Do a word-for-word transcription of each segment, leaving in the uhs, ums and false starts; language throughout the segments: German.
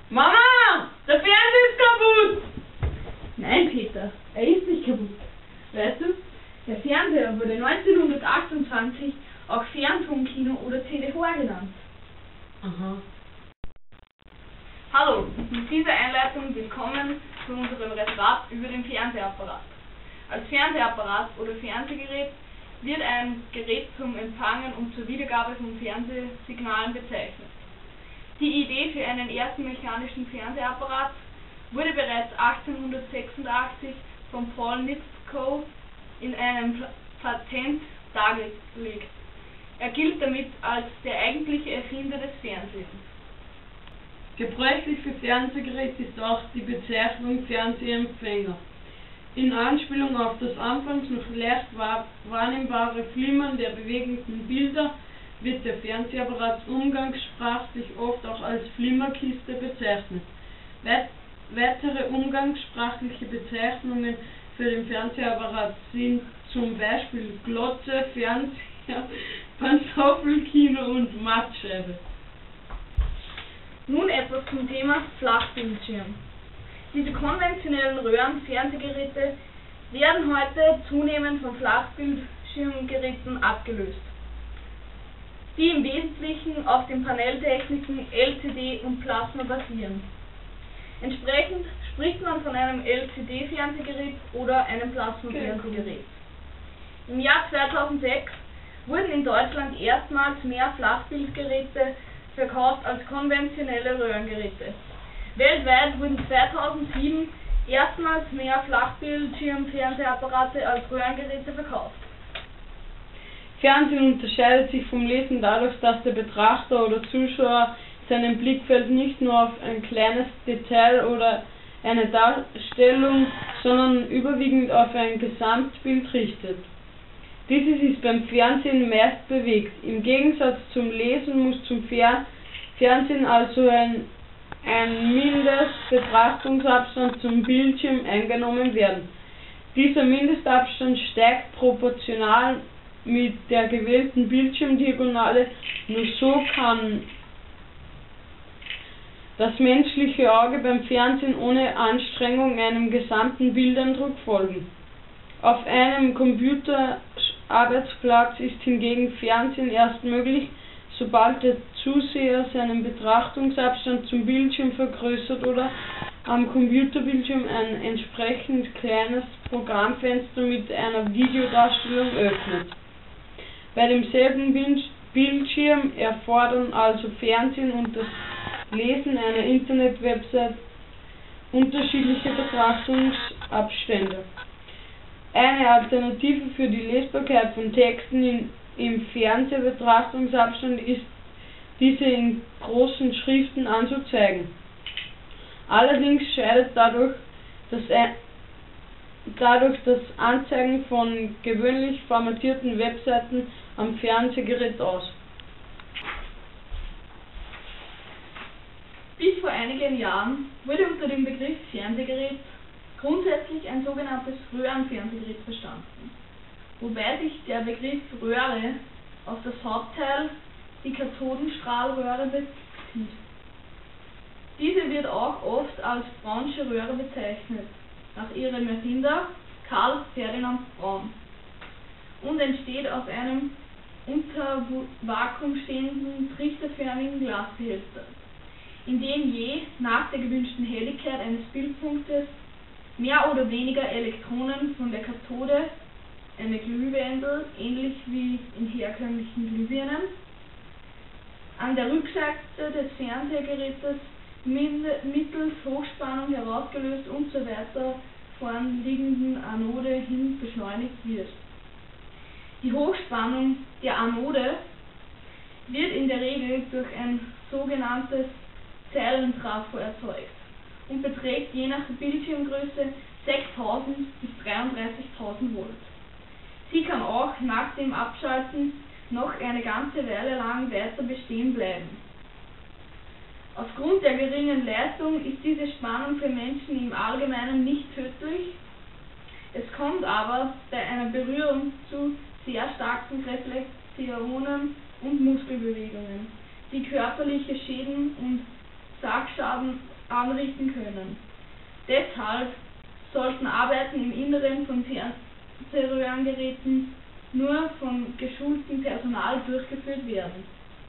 Mama, der Fernseher ist kaputt! Nein, Peter, er ist nicht kaputt. Weißt du, der Fernseher wurde neunzehnhundertachtundzwanzig auch Ferntonkino oder C D H genannt. Aha. Hallo, mit dieser Einleitung willkommen zu unserem Referat über den Fernsehapparat. Als Fernsehapparat oder Fernsehgerät wird ein Gerät zum Empfangen und zur Wiedergabe von Fernsehsignalen bezeichnet. Die Idee für einen ersten mechanischen Fernsehapparat wurde bereits achtzehnhundertsechsundachtzig von Paul Nitschko in einem Patent dargelegt. Er gilt damit als der eigentliche Erfinder des Fernsehens. Gebräuchlich für Fernsehgeräte ist auch die Bezeichnung Fernsehempfänger. In Anspielung auf das anfangs noch leicht wahrnehmbare Flimmern der bewegenden Bilder wird der Fernsehapparat umgangssprachlich oft auch als Flimmerkiste bezeichnet. Weit weitere umgangssprachliche Bezeichnungen für den Fernsehapparat sind zum Beispiel Glotze, Fernseher, Pantoffelkino und Mattscheibe. Nun etwas zum Thema Flachbildschirm. Diese konventionellen Röhren-Fernsehgeräte werden heute zunehmend von Flachbildschirmgeräten abgelöst, die im Wesentlichen auf den Paneltechniken L C D und Plasma basieren. Entsprechend spricht man von einem L C D-Fernsehgerät oder einem Plasma-Fernsehgerät. Im Jahr zweitausendsechs wurden in Deutschland erstmals mehr Flachbildgeräte verkauft als konventionelle Röhrengeräte. Weltweit wurden zweitausendsieben erstmals mehr Flachbildschirm-Fernsehapparate als Röhrengeräte verkauft. Fernsehen unterscheidet sich vom Lesen dadurch, dass der Betrachter oder Zuschauer seinen Blickfeld nicht nur auf ein kleines Detail oder eine Darstellung, sondern überwiegend auf ein Gesamtbild richtet. Dieses ist beim Fernsehen meist bewegt. Im Gegensatz zum Lesen muss zum Fer Fernsehen also ein, ein Mindestbetrachtungsabstand zum Bildschirm eingenommen werden. Dieser Mindestabstand steigt proportional mit der gewählten Bildschirmdiagonale, nur so kann das menschliche Auge beim Fernsehen ohne Anstrengung einem gesamten Bildeindruck folgen. Auf einem Computerarbeitsplatz ist hingegen Fernsehen erst möglich, sobald der Zuseher seinen Betrachtungsabstand zum Bildschirm vergrößert oder am Computerbildschirm ein entsprechend kleines Programmfenster mit einer Videodarstellung öffnet. Bei demselben Bildschirm erfordern also Fernsehen und das Lesen einer Internet-Website unterschiedliche Betrachtungsabstände. Eine Alternative für die Lesbarkeit von Texten in, im Fernsehbetrachtungsabstand ist, diese in großen Schriften anzuzeigen. Allerdings scheidet dadurch das, dadurch das Anzeigen von gewöhnlich formatierten Webseiten am Fernsehgerät aus. Bis vor einigen Jahren wurde unter dem Begriff Fernsehgerät grundsätzlich ein sogenanntes Röhrenfernsehgerät verstanden, wobei sich der Begriff Röhre auf das Hauptteil, die Kathodenstrahlröhre, bezieht. Diese wird auch oft als Brownsche Röhre bezeichnet, nach ihrem Erfinder Karl Ferdinand Braun, und entsteht aus einem unter Vakuum stehenden trichterförmigen Glasbehälter, in dem je nach der gewünschten Helligkeit eines Bildpunktes mehr oder weniger Elektronen von der Kathode, eine Glühwendel, ähnlich wie in herkömmlichen Glühbirnen, an der Rückseite des Fernsehgerätes mittels Hochspannung herausgelöst und zur weiter vorn liegenden Anode hin beschleunigt wird. Die Hochspannung der Anode wird in der Regel durch ein sogenanntes Zellentrafo erzeugt und beträgt je nach Bildschirmgröße sechstausend bis dreiunddreißigtausend Volt. Sie kann auch nach dem Abschalten noch eine ganze Weile lang weiter bestehen bleiben. Aufgrund der geringen Leistung ist diese Spannung für Menschen im Allgemeinen nicht tödlich. Es kommt aber bei einer Berührung zu sehr starken Reflexionen und Muskelbewegungen, die körperliche Schäden und Sargschaden anrichten können. Deshalb sollten Arbeiten im Inneren von Fernsehröhrengeräten nur von geschultem Personal durchgeführt werden.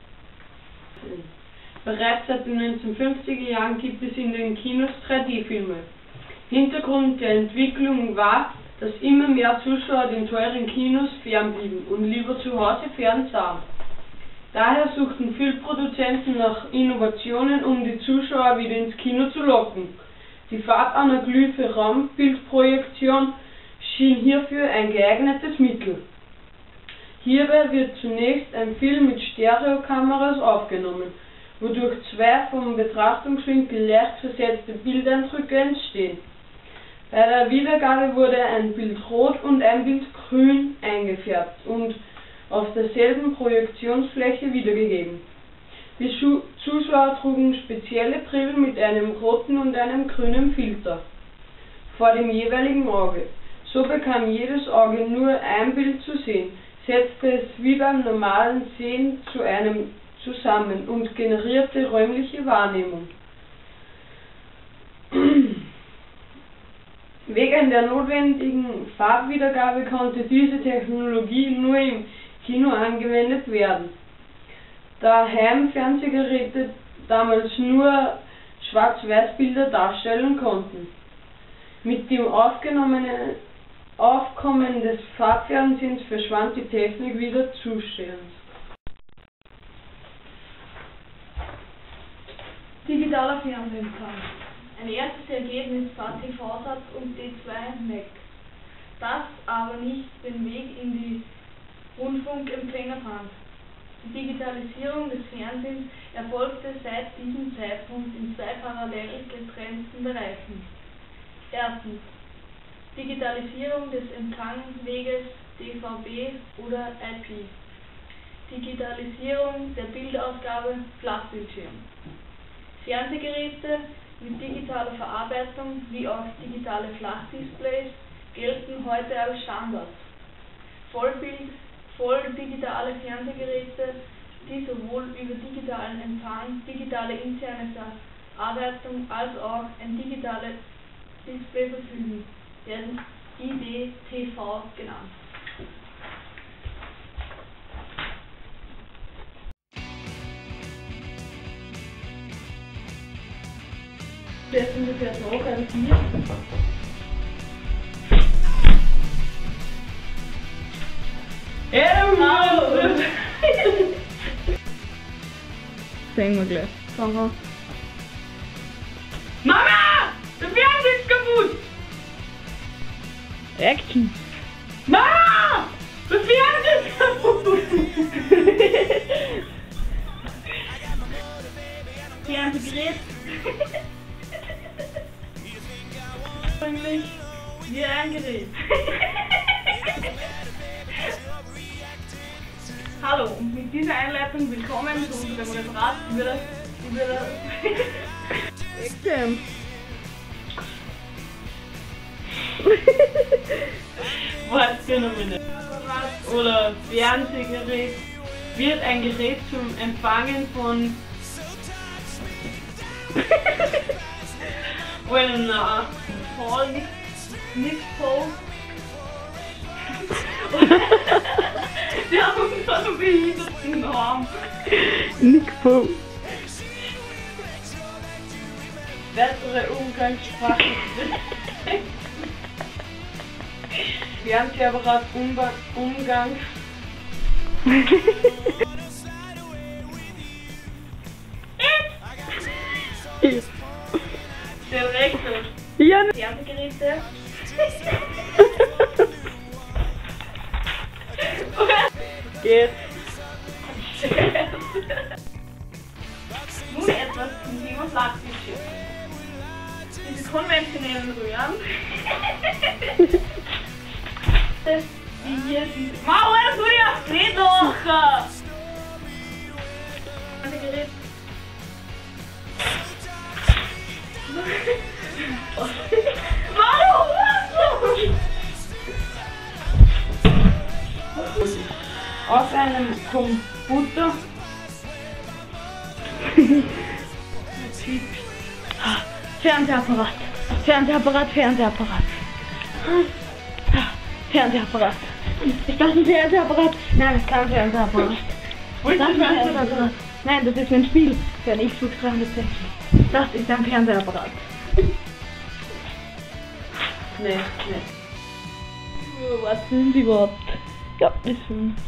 Bereits seit den neunzehnhundertfünfziger Jahren gibt es in den Kinos drei D-Filme. Hintergrund der Entwicklung war, dass immer mehr Zuschauer den teuren Kinos fernblieben und lieber zu Hause fernsahen. Daher suchten Filmproduzenten nach Innovationen, um die Zuschauer wieder ins Kino zu locken. Die Farbanaglyphe Raumbildprojektion schien hierfür ein geeignetes Mittel. Hierbei wird zunächst ein Film mit Stereokameras aufgenommen, wodurch zwei vom Betrachtungswinkel leicht versetzte Bildeindrücke entstehen. Bei der Wiedergabe wurde ein Bild rot und ein Bild grün eingefärbt und auf derselben Projektionsfläche wiedergegeben. Die Schu- Zuschauer trugen spezielle Brillen mit einem roten und einem grünen Filter vor dem jeweiligen Auge. So bekam jedes Auge nur ein Bild zu sehen, setzte es wie beim normalen Sehen zu einem zusammen und generierte räumliche Wahrnehmung. Wegen der notwendigen Farbwiedergabe konnte diese Technologie nur im Kino angewendet werden, da Heimfernsehgeräte damals nur Schwarz-Weiß-Bilder darstellen konnten. Mit dem aufgenommenen Aufkommen des Farbfernsehens verschwand die Technik wieder zusehends. Digitaler Fernsehempfang. Ein erstes Ergebnis war T V-Satz und D zwei Mac, das aber nicht den Weg in die Rundfunkempfänger fand. Die Digitalisierung des Fernsehens erfolgte seit diesem Zeitpunkt in zwei parallel getrennten Bereichen. Erstens Digitalisierung des Empfangsweges D V B oder I P. Digitalisierung der Bildausgabe Flachbildschirm. Fernsehgeräte mit digitaler Verarbeitung wie auch digitale Flachdisplays gelten heute als Standard. Vollbild, volldigitale Fernsehgeräte, die sowohl über digitalen Empfang, digitale interne Verarbeitung als auch ein digitales Display verfügen, werden I D T V genannt. Der ist ungefähr so ganz hier. Ähm, Sehen wir gleich. Aha. Mama! Der Fernseher ist kaputt! Action! Mama! Der Fernseher ist kaputt! Fernsehgerät. Ursprünglich wie ein Gerät. Hallo und mit dieser Einleitung willkommen zu unserem Referat über das über das Exam. Wortphänomene oder Fernsehgerät wird ein Gerät zum Empfangen von well, na, Paul, Nick, Nick Paul. die haben so einen behinderten Namen. Nick Paul. Bessere Umgangssprache. Fernsehapparat Umba Umgang. Der Rechte. Ja. Fernsehgeräte. Geht. Nun etwas zum Thema Flachbildschirm. Diese konventionellen Röhren, die hier sind. Mauer, das wurde ja nicht noch! Fernsehgerät. Warum? Auf einem Computer Fernsehapparat. Fernsehapparat, Fernsehapparat. Fernsehapparat. Ist das ein Fernsehapparat? Nein, das ist kein Fernsehapparat. Das ist ein Fernsehapparat. Nein, das ist ein Spiel für ein Xbox dreihundertsechzig. Das ist ein Fernsehapparat. Nee, nee. Was sind Sie überhaupt? Ja, ist schon.